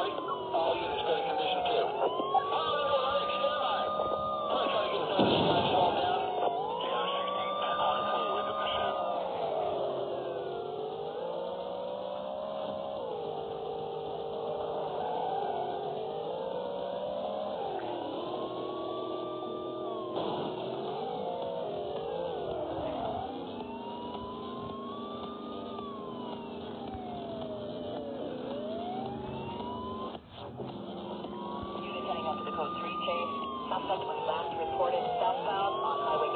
buddy. All units good in condition, too. Alright, stand by. I'm going to try to get some of this guy slowed down. KR-16, high fleet with the pursuit. Unit heading up to the code 3 chase. Suspect was last reported southbound on Highway